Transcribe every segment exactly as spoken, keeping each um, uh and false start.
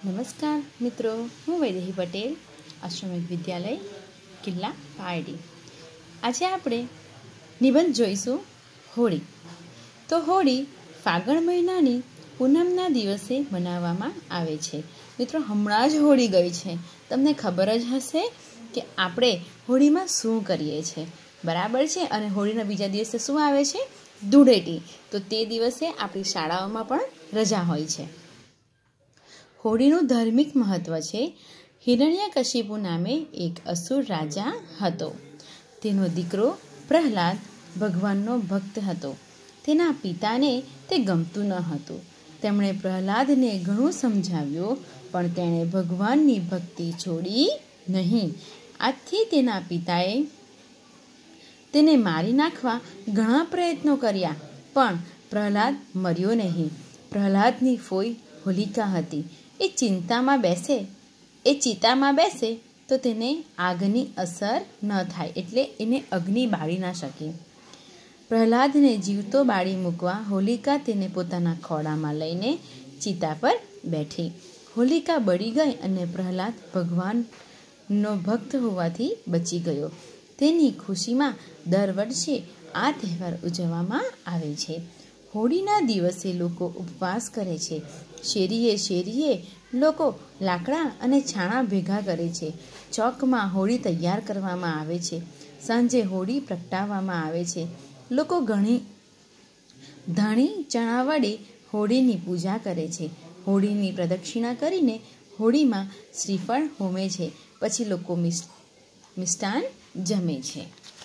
નમસ્કાર મિત્રો, હું વૈદેહી પટેલ, આશ્રમિક વિદ્યાલય કિલ્લા પારડી. આજે આપણે નિબંધ જોઈશું હોળી. તો હોળી ફાગણ મહિનાની પૂનમના દિવસે મનાવવામાં આવે છે. મિત્રો, હમણાં જ હોળી ગઈ છે. તમને ખબર જ હશે કે આપણે હોળીમાં શું કરીએ છીએ, બરાબર છે. અને હોળીના બીજા દિવસે શું આવે છે? ધૂળેટી. તો તે દિવસે આપણી શાળાઓમાં પણ રજા હોય છે. હોળીનું ધાર્મિક મહત્ત્વ છે. હિરણ્યકશિપુ નામે એક અસુર રાજા હતો. તેનો દીકરો પ્રહલાદ ભગવાનનો ભક્ત હતો. તેના પિતાને તે ગમતું ન હતું. તેમણે પ્રહલાદને ઘણું સમજાવ્યું, પણ તેણે ભગવાનની ભક્તિ છોડી નહીં. આથી તેના પિતાએ તેને મારી નાખવા ઘણા પ્રયત્નો કર્યા, પણ પ્રહલાદ મર્યો નહીં. પ્રહલાદની ફોઈ હોલિકા હતી. એ ચિંતામાં બેસે એ ચિતામાં બેસે તો તેને આગની અસર ન થાય, એટલે એને અગ્નિ બાળી ના શકે. પ્રહલાદને જીવતો બાળી મૂકવા હોલિકા તેને પોતાના ખોળામાં લઈને ચિતા પર બેઠી. હોલિકા બળી ગઈ અને પ્રહલાદ ભગવાનનો ભક્ત હોવાથી બચી ગયો. તેની ખુશીમાં દર વર્ષે આ તહેવાર ઉજવવામાં આવે છે. હોળીના દિવસે લોકો ઉપવાસ કરે છે. શેરીએ શેરીએ લોકો લાકડા અને છાણા ભેગા કરે છે. ચોકમાં હોળી તૈયાર કરવામાં આવે છે. સાંજે હોળી પ્રગટાવવામાં આવે છે. લોકો ઘણી ધાણી ચણા વડે હોળીની પૂજા કરે છે. હોળીની પ્રદક્ષિણા કરીને હોળીમાં શ્રીફળ હોમે છે. પછી લોકો મિષ્ટાન જમે છે.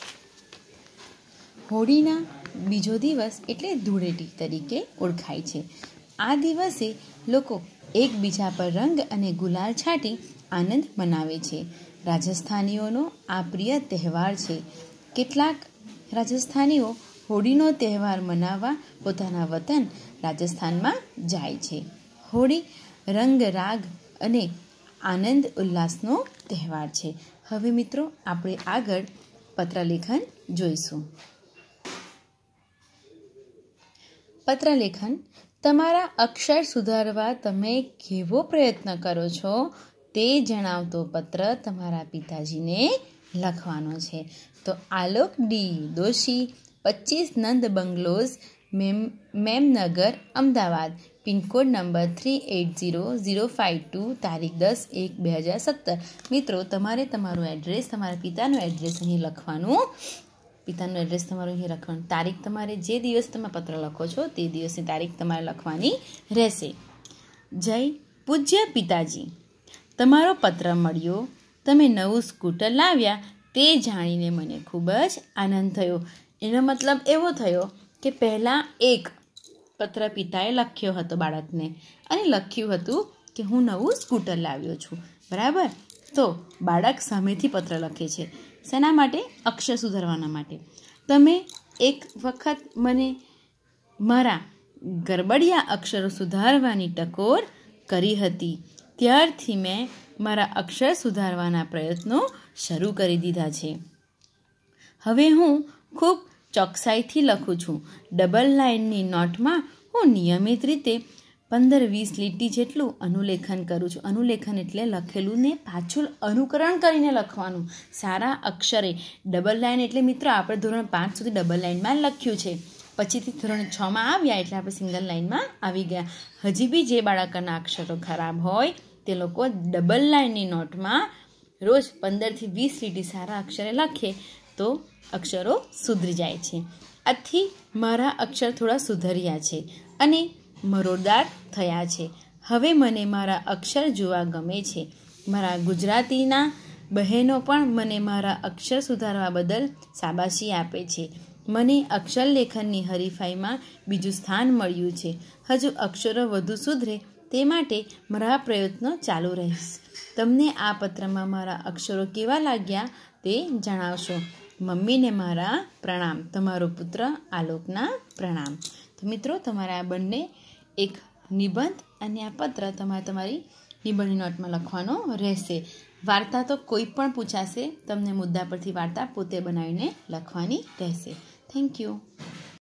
હોળીના બીજો દિવસ એટલે ધૂળેટી તરીકે ઓળખાય છે. આ દિવસે લોકો એકબીજા પર રંગ અને ગુલાલ છાંટી આનંદ મનાવે છે. રાજસ્થાનીઓનો આ પ્રિય તહેવાર છે. કેટલાક રાજસ્થાનીઓ હોળીનો તહેવાર મનાવવા પોતાના વતન રાજસ્થાનમાં જાય છે. હોળી રંગ, રાગ અને આનંદ ઉલ્લાસનો તહેવાર છે. હવે મિત્રો, આપણે આગળ પત્રલેખન જોઈશું. પત્રલેખન. તમારા અક્ષર સુધારવા તમે કેવો પ્રયત્ન કરો છો તે જણાવતો પત્ર તમારા પિતાજીને લખવાનો છે. તો આલોક ડી દોશી, પચીસ નંદ બંગલોઝ, મેમ Memnagar, Ahmedabad, pin code number three eight zero zero five two, તારીખ દસ એક બે હજાર સત્તર. મિત્રો, તમારે તમારું એડ્રેસ, તમારા પિતાનું એડ્રેસ અહીં લખવાનું. પિતાનું એડ્રેસ તમારું અહીં લખવાનું. તારીખ તમારે જે દિવસ તમે પત્ર લખો છો તે દિવસની તારીખ તમારે લખવાની રહેશે. જય પૂજ્ય પિતાજી, તમારો પત્ર મળ્યો. તમે નવું સ્કૂટર લાવ્યા તે જાણીને મને ખૂબ જ આનંદ થયો. એનો મતલબ એવો થયો કે પહેલાં એક પત્ર પિતાએ લખ્યો હતો બાળકને, અને લખ્યું હતું કે હું નવું સ્કૂટર લાવ્યો છું, બરાબર. તો બાળક સામેથી પત્ર લખે છે. શેના માટે? અક્ષર સુધારવાના માટે. તમે એક વખત મને મારા ગરબડિયા અક્ષરો સુધારવાની ટકોર કરી હતી. ત્યારથી મેં મારા અક્ષર સુધારવાના પ્રયત્નો શરૂ કરી દીધા છે. હવે હું ખૂબ ચોકસાઈથી લખું છું. ડબલ લાઇનની નોટમાં હું નિયમિત રીતે પંદર વીસ લીટી જેટલું અનુલેખન કરું છું. અનુલેખન એટલે લખેલું ને પાછું અનુકરણ કરીને લખવાનું સારા અક્ષરે. ડબલ લાઇન એટલે મિત્રો આપણે ધોરણ પાંચ સુધી ડબલ લાઇનમાં લખ્યું છે. પછીથી ધોરણ છમાં આવ્યા એટલે આપણે સિંગલ લાઇનમાં આવી ગયા. હજી બી જે બાળકોના અક્ષરો ખરાબ હોય તે લોકો ડબલ લાઇનની નોટમાં રોજ પંદરથી વીસ લીટી સારા અક્ષરે લખે તો અક્ષરો સુધરી જાય છે. આથી મારા અક્ષર થોડા સુધર્યા છે અને મરોડદાર થયા છે. હવે મને મારા અક્ષર જોવા ગમે છે. મારા ગુજરાતીના બહેનો પણ મને મારા અક્ષર સુધારવા બદલ શાબાશી આપે છે. મને અક્ષર લેખનની હરીફાઈમાં બીજું સ્થાન મળ્યું છે. હજુ અક્ષરો વધુ સુધરે તે માટે મારા પ્રયત્નો ચાલુ રહેશે. તમને આ પત્રમાં મારા અક્ષરો કેવા લાગ્યા તે જણાવશો. મમ્મીને મારા પ્રણામ. તમારો પુત્ર આલોકના પ્રણામ. તો મિત્રો, તમારા આ બંને એક નિબંધ અને આ પત્ર તમારે તમારી નિબંધની નોટમાં લખવાનો રહેશે. વાર્તા તો કોઈ પણ પૂછાશે, તમને મુદ્દા પરથી વાર્તા પોતે બનાવીને લખવાની રહેશે. Thank you.